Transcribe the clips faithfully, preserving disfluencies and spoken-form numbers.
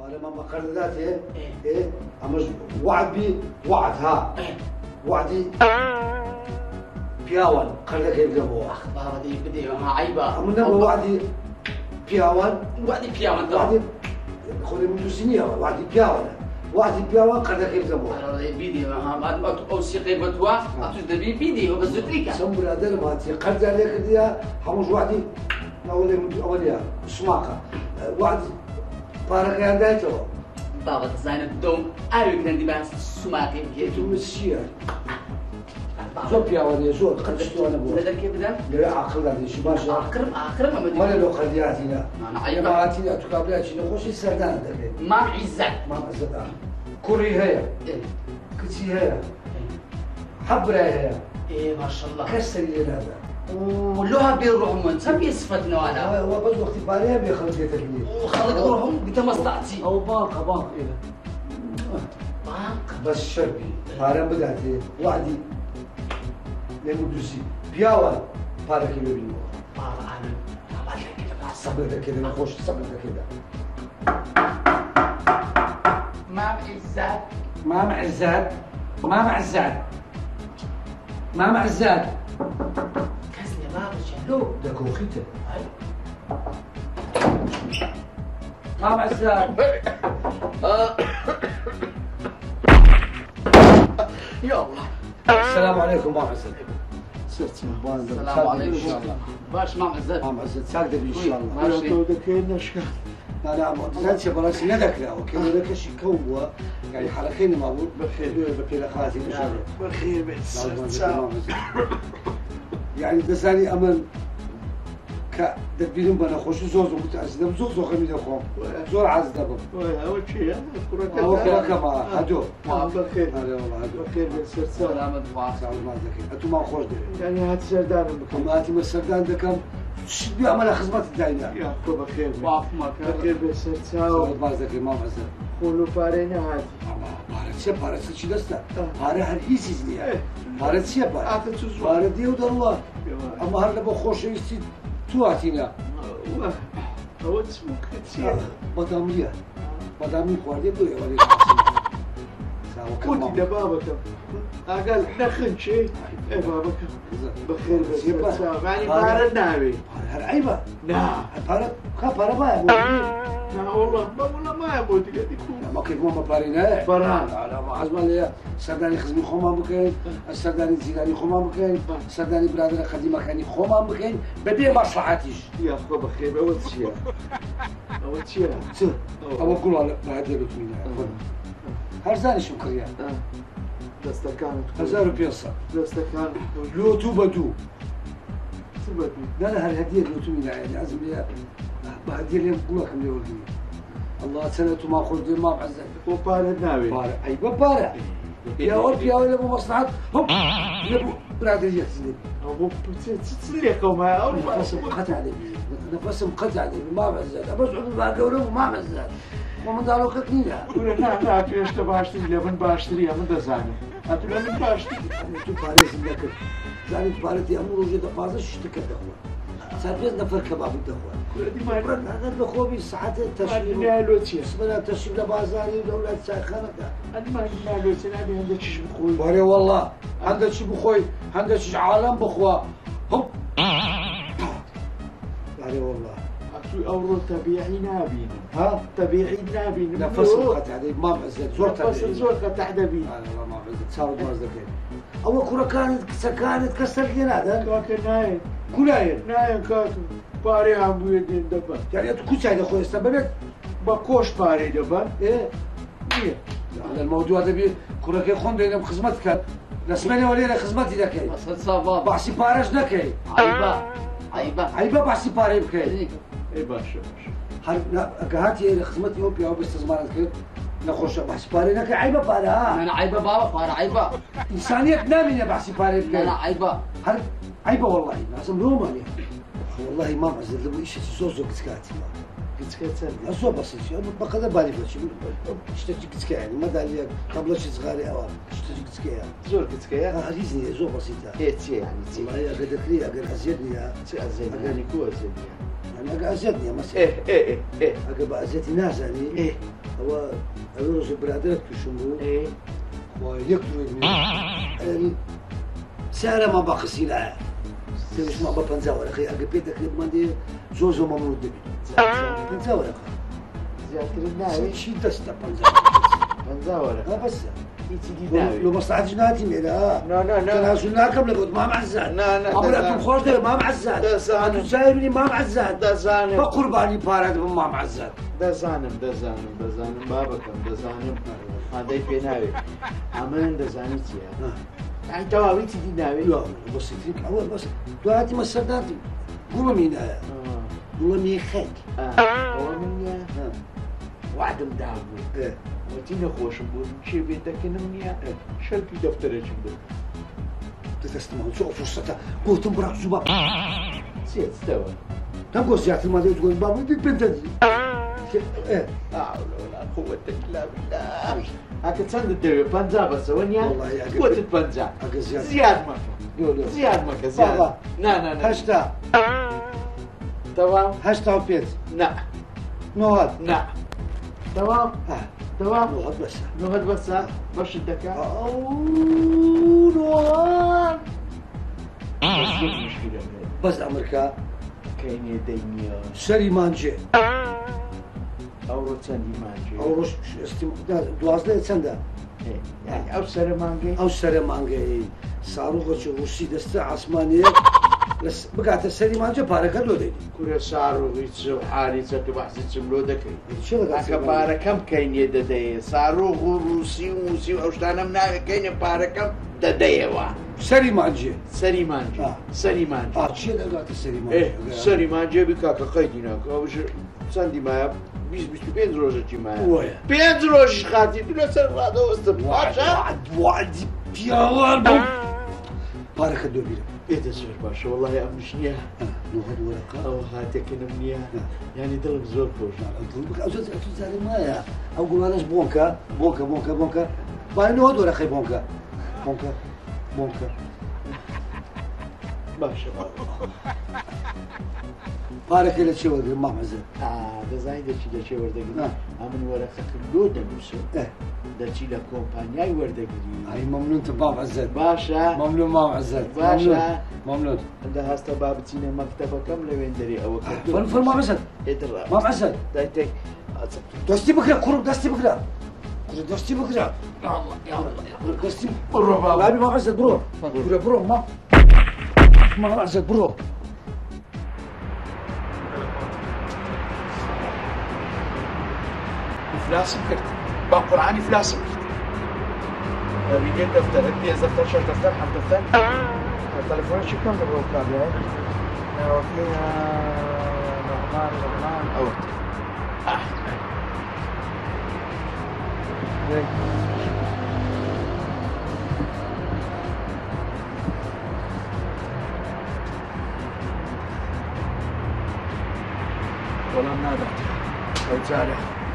فلما ما قردات ايه ايه اما وعد بي وعد ها وعدي بياوان قردك يبدأ بابا دي بدي ما عيبة أما نبغى وعدي بياوان وعدي بياوان وعدي خذي من دوسينيا وعدي بياوان وعدي بياوان قردك يبدأ بيدي ما أوسيقي بتوا أتجدبي بيدي وبس تريكا سمبل هذا ما تي قرد عليك ديا حمش وعدي أولي من أولياء سماقة وعدي بارك عندها تو بابا تزين الدوم أيوة كنا دي بس سماقي كيتو مسيا زور بياوان زور قدشتو أنا بقول بدل كيف بدل؟ لا عقل هذا شو ماشي أكرم أكرم ما بدي ما له خدياتنا أنا عيبة ما عتينا تقابلات شنو خوش السردان ده ما عزت ما عزت كوري هي كتي هي حبرة هي إيه ما شاء الله كسر لي هذا ولوها بيروحهم من تبي صفتنا أنا هو بس وقت باليه بيخلق يتكلم وخلق روحهم بتمستعتي أو باقة باقة إيه باق بس شربي فارم بدأتي وعدي لمدرسي بياوان فارك يبينه بابا أنا بابا كده بس صبر كده نخش صبر كده ما عزت ما معزات ما معزات ما معزات كسني بابا شلو ده كوخيته ما معزات يا الله السلام عليكم ما معزات السلام عليكم ان شاء الله باش ما معزت ما معزات ساقدر ان شاء الله ماشي دكين نشكا لا لا ما تنسى براس ندك لا اوكي لك شيء كوا يعني حركين ما بقول بخير بخير خالتي ان شاء الله بخير بس يعني دساني امل ك دبيرم بنا خوش زوز متعزم زوز خميد اخوم زور عز دبم اول شيء كرة هو كذا كما هدو بخير هذا والله هدو بخير بس سلامة وعافية ما ذكي انتم ما خوش دي يعني هات سردان بكم ما هاتي السردان دكم شبي عمل خدمات الداينه يا اخو بخير وعاف ما بخير بس ساو ما ذكي ما معزل قولوا فارينا هادي بارد شيء بارد شيء دسته بارد هل إيزيز ليه بارد شيء بارد بارد ديو دلوا أما هلا بخوش يستي تواتينا هو اسمه كتير بدامية بدامي خوادي بقولي ولي كنت دبابك أقل نخن شيء إيه بابك بخير بس يعني بارد نابي هل عيبة نعم بارد كبار ما يبغى لا والله ما والله ما يبغى تقدر ما كيف ما بارينا بران لا ما عزم لي سرداني خزمي خوما بكين السرداني زيداني خوما بكين السرداني برادر خديمة كاني خوما بكين بدي مصلحتيش يا أخو بخير أول شيء أول شيء أول كل على بعد يلوت منها هرزاني شو كريان دستكان هزار بيصة دستكان لو تو بدو تبدو لا لا هالهدية لو تو منها يعني عزم لي هدية اللي بقولك من يولدني الله سنة ما خرج ما بعزك وبارد نابي بارع أي ببارع يا ولد يا ولد أبو مصلحة هم يبو برادر يحزني أبو تسليكم ها أول نفسهم قطع لي نفسهم قطع لي ما بعزك أبو سعود باقي ولا ما بعزك ومن دارو كتنينا ولا لا لا كيش تباشتري لمن باشتري من دزاني أتلا من باشتري تو باريس لك زاني باريس يا أمور وجد فازش اشتكت أخوان سابيز نفر كباب الدخوان كل ما برد هذا بخوبي ساعات التشريب نالوتي اسمنا التشريب لبازاري ودولة ساخنة أنا ما نالوتي أنا عندك شيء بخوي باري والله عندك شيء بخوي عندك شيء عالم بخوا هم باري والله أكو أورو طبيعي نابين ها طبيعي نابين نفسهم قطع عليه ما بعزت زور نفس زور قطع دبي لا لا ما بعزت صاروا مازدكين أول كرة كانت كانت كسر جنادا كاك ناين كلاين ناين كاك باري عم بيدين دبا يعني أنت كل شيء أخوي استبدت بكوش باري دبا إيه إيه يعني الموضوع ده بي كرة كي خون دينا بخدمتك لسماني ولينا خدمتي ذاك أصل صافا بحسي بارش نكى عيبة عيبة عيبة بحسي باري بكى إيه باشا باشا هل لا كهاتي إلى خدمتي أوبيا أو باستثمارات كده نخش بحسي باري نكى عيبة بارا ها أنا عيبة بابا بارا عيبة إنسانية نامي يا بحسي باري بكى أنا عيبة هل عيبة والله لازم روماني والله ما بعزل لو إيش سوسو كتكاتي كتكاتي أصلا بسيط بقدر بالي فلشي اشتكي كتكا يعني ما دالي قبل شي صغاري أوان اشتكي كتكا يعني زور كتكا آه ريزني زور بسيطة إيه تي يعني تي والله يا قدرت لي أقدر أزيدني يا تي أزيدني يعني كو أزيدني يعني أقدر أزيدني مثلا إيه إيه إيه إيه أقدر أزيدني ناس يعني إيه هو أنا رجل برادرك تشمو إيه ويكتروا يعني سعره ما بقصي لها مش ما ببنزا ولا خي أجي بيتك ماندي زوزو ممنوع دبي بنزا ولا خي زيادة الناوي شيء دستا بنزا بنزا ولا لا بس ناوي لو مصلحة جناتي ميلا لا لا لا أنا سناكم لقد ما معزان لا لا أبرأكم خوش ده ما معزان ده زانم أنتو سايبني ما معزان ده زانم فقرباني بارد ما معزان ده زانم ده زانم ده زانم بابكم ده زانم هذا في ناوي عملا ده زانيتي يعني توابيتي دي ناوي لا بس فيك أول بس دلوقتي ما صدقتي قولوا مين هذا قولوا مين خيك اه هو من يا ها وعدم دعوة إيه وتينا خوش بقول شي بيتك نمنيا شل في دفترك بقول تستمعوا شو فرصتها قلت مبرك زباب سيد استوى تقول زيادة الماضي تقول بابا دي بنت دي ايه لا حول ولا قوة إلا بالله هاك تصند الدوي بنزا بس ونيا والله يا أخي. قوة البنزا زياد زياد مكة يقول يقول زياد مكة زياد بابا. لا لا لا هشتا تمام هشتا وبيت لا نوهد لا تمام اه تمام نوهد بس نهد بس برش الدكا اوه نوهد بس مشكلة بس امريكا كاين يديني سري مانجي أورو تسندي مانجي او روش استم دوازده تسنده يعني أو سر مانجي او سري مانجي صاروخ شو روسي دسته عثمانيه بس بقعت سري مانجي باركه دو دي كورة صاروا يتسو حالي تتو بحثي تسملو دكي شو هكا هذا باركم كاين يددي صاروخ روسي وموسي أوشتانا مناوي كاين باركم دديوا سري مانجي سري مانجي آه. سري مانجي اه شو قالت سري مانجي إيه سري مانجي بكاكا قيدينا كاوش ساندي مايا بيس بيس بين روجتي مايا ويا بين روج خاتي بلا سر هذا وسط واحد باشا واحد واحد بيوان بوم بارك الدو بيرم ايه تسوي باشا والله يا امشنيا نوهد ورقة او هاتك نمنيا يعني دلك زور كوش أطلبك أوزت أوزت هذه ما يا أو قول أنا بونكا بونكا بونكا بونكا باي نوهد ورقة بونكا بونكا بونكا باشا بارك اللي تشوف ما معزل اه ده زايد شي ده شي ورده آه. امن ورقه كلو دمسو إيه ده شي لا كومبانياي ورده هاي ممنون تباب عزل باشا ممنون ما معزل باشا. ممنون ده هستا بابتينا مكتبه كم لوين دري او كدو فن فن ما معزل ادرا ما معزل ده تك دستي بكرة كروب دستي بكرة دستي بكرة يا الله يا الله يا الله دستي برو بابا. لا ما معزل برو برو برو ما ما معزل برو افلاس كرت با قراني افلاس كرت بيجي دفتر هدي دفتر شر دفتر حم دفتر التليفون شو كان قبل كابل يا اوكي الرحمن الرحمن او والله نادت وزارة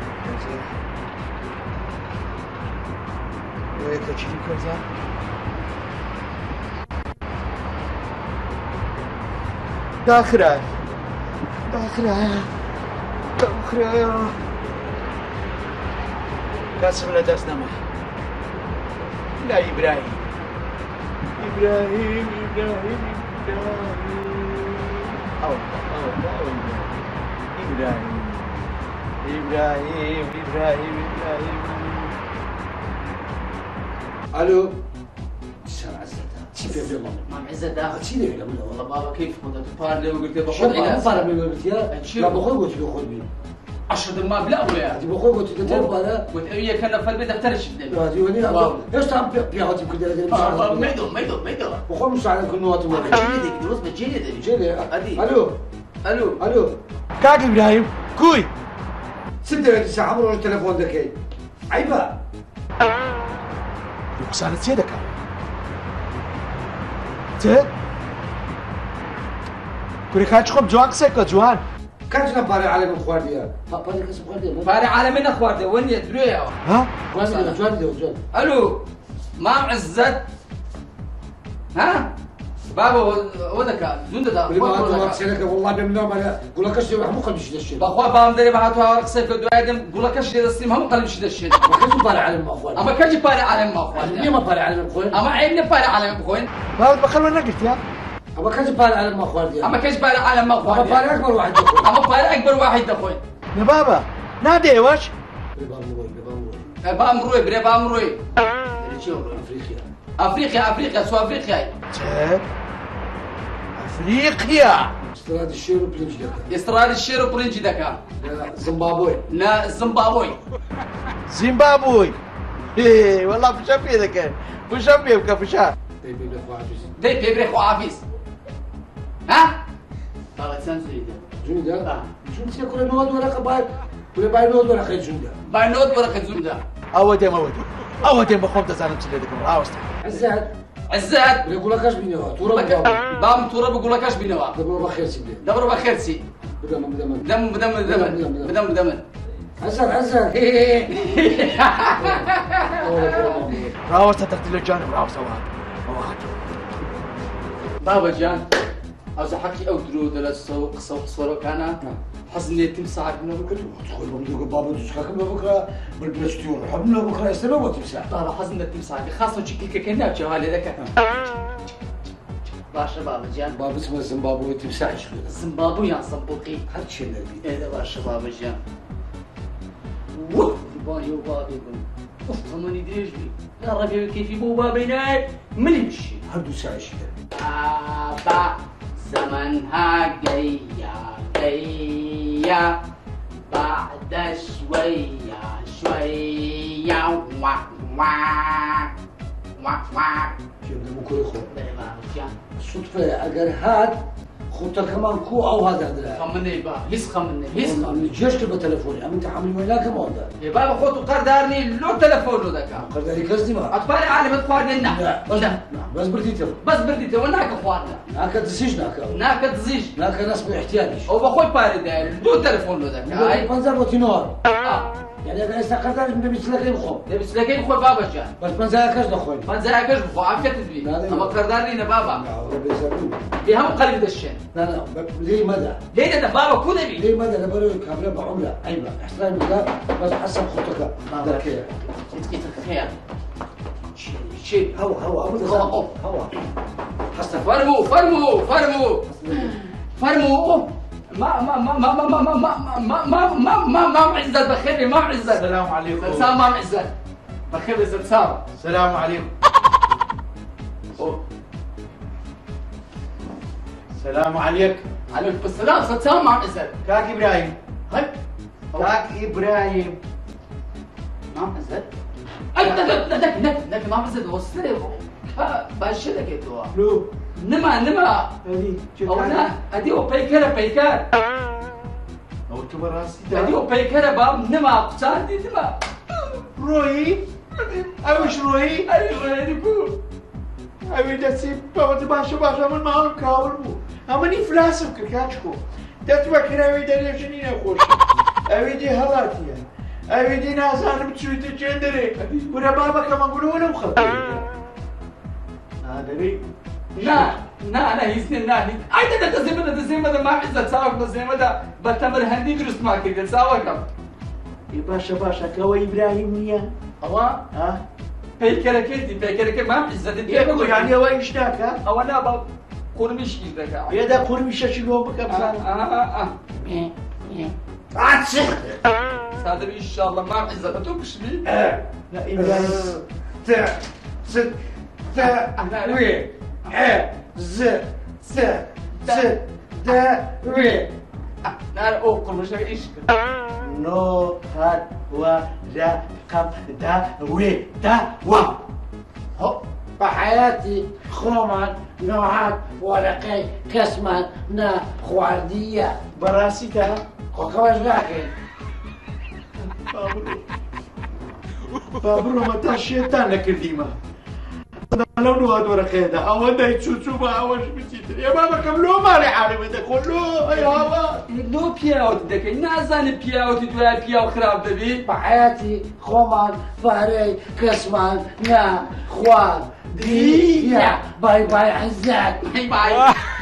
ويك تشيل كذا داخرة داخرة داخرة قسم لدست نما لا إبراهيم إبراهيم إبراهيم إبراهيم أو أو أو إبراهيم إبراهيم إبراهيم إبراهيم الو شو عزتها شو في اليوم مام عزت داخل شو في اليوم والله بابا كيف كنت تفار لي وقلت له شو باخذ ما علاج فارق من قلت يا شو؟ لا بخوي قلت له خذ بي عشرة دماء بلا ولا هذه بخوي قلت له ترى بارا قلت ايه كان في البيت افترش بدي هذه وني ايش تعم بيعطي كده ما يدوم ما يدوم ما يدوم بخوي مساعدة كل نوات ما جيلي دي بس بتجيلي دي جيلي أدي. الو الو الو كاك إبراهيم كوي ستة ساعة عمره التليفون ذكي عيبة يقصان سيدك ت كوري كاتش خب جوان سيكا جوان كانت نباري على من خواردية باري كسب خواردية فاري عالمين اخواتي وين يدري ها جوان جوان جوان الو مام عزت ها بابا ودك زون دا بلي ما هذا سيرك والله بمنام انا قول لك اش راح مو قلب شي الشيء بخوا بام دري بهاتو قصيك دوايدم قول لك اش دستيم هم قلب شي دشين ما كنت بارع على المأخوان اما كجي باري على ما اخوان ليه ما بارع على المأخوان اما عيبني باري على مخوين بابا بخل وانا قلت يا اما كنت بارع على المأخوان ديالك اما كجي باري على ما اما اخوان بارع اكبر واحد دخل اما باري اكبر واحد اخوين يا بابا نادي واش بام روي بام روي بام روي بري بام روي افريقيا افريقيا افريقيا سو افريقيا افريقيا استراد الشير وبلنج دكا استرالي الشير وبرنجي دكا زيمبابوي لا زيمبابوي زيمبابوي ايه والله فشان في ذاك فشان في بك فشان بيبي لك وعجز دي بيبري خو عفيس ها بابا تسانسو جندا جندا كل نود ولا قبائل كل باي نود ولا خير جندا بارنود ورقة زندا اودي ما اودي اودي بخوم تزعلم تشلي ذاك راوست عزاد عزات يقول لك اش بينوا تورا بابا بام تورا بقول لك اش بينوا دبر بخير سيدي دبر بخير سي بدم بدم دم بدم بدم بدم بدم عزاد عزاد راوست ترتي له جانب راوست واحد واحد بابا جان عاوز احكي او درو دلا سوق سوق صورو كان حزني تمسح من بكره تقول لهم ديك بابا تسخك من بكره بالبلاستيون حبنا بكره يستلم وتمسح بابا حزني تمسح خاصه شكلك كنا جوالي ذاك باشا بابا جان بابا اسمه زيمبابوي تمسح شغله زيمبابوي يا صبوقي هاد شيء نبي ايه ده باشا بابا جان ووف بابا وبابي اوف خموني دريج بي يا ربي كيف يبو بابينا من يمشي هادو ساعه شيء بابا زمنها جاية جاية بعد شوية شوية وا وا وا وا كيف بدهم كل خو بابا الصدفه اگر هاد خطة كمان كو او هذا هذا خمني با هيس خمني هيس من الجيش تبى تلفوني ام انت عامل وين لك ما هذا يا بابا خوتو قردارني لو تلفونه ذاك قدري قصدي ما اطفال عالم تخوارنا لا بس بس بديت بس بردي تو ناك اخوارنا ناك تسيج ناك ناك تزيج ناك ناس باحتياجش او بخوي باري ده لو تلفونه ذاك هاي هاي منظر وتنور اه يعني انا استقدر من بيت لك يخو لبس لكن خوي بابا جان بس ما زاكش دخوين ما زاكش بخو عافية تدبي لا، لا. اما قردارني نا بابا لا ربي يسلمك بهم قلب دشين لا لا ليه مدى ليه ده بابا كو دبي ليه مدى انا بقول لك عامله بعمله عيبه احترام الله بس حسب خطتك ذكيه تتكي تخيل شيء هوا هوا ابدا هوا. هوا حسب فرمو فرمو فرمو فرمو ما ما ما ما ما ما ما ما ما ما ما ما معزت بخير ما معزت السلام عليكم زلسام ما معزت بخير زلسام السلام عليكم السلام عليك عليكم السلام زلسام ما معزت كاك ابراهيم هاي كاك ابراهيم ما معزت اي ده ده ده ده ده ما معزت وصلي باش لك يتوا لو نما نما هذه او انا ادي او بيكر بيكر او تبراسي ادي او بيكر باب نما قصادي نما روي اوش روي ايوه اديكو اوي دسي بابا باشا باشا من معهم كاول بو اما ني فلاسم كركاتشكو دتبا كراوي داري شنين خوش اوي دي هلاتيا اوي دي نازان بتشويت جندري ولا بابا كمان قولوا ولا مخطط هذا بي نا نا انا يسني ناني اي ده ده زي ما ده زي ما ده ما عزت ساوك زي ما ده بتمر هندي درست ما كده ساوكم يا باشا باشا كوي ابراهيم ويا اوا ها بيكر كيدي بيكر كي ما عزت ياكو يعني هو اشتاك ها او انا با قرمش كده يا ده قرمي شاشلو بك اه ابزان اه اه عاتش صادر ان شاء الله ما عزت تبش لي لا ابراهيم تا ست تا وي ا ز س س دا وي انا او قرمش ايش نو هاد و لا قم دا وي دا و هو بحياتي خرومان نوعات ورقي كسمان نا خواردية براسي تا وكواش لكن بابرو بابرو ما تا شيطان لك ديما لو نواد ورقيدة أو أنا يتشوشو ما أوش بتشتري يا بابا كم لو مالي حالي بدك كله يا بابا لو بياوت دكي نازاني بياوت دوای بياو خراب دبي بحياتي خومان فاري كسمان نا خوان دي يا باي باي عزات باي باي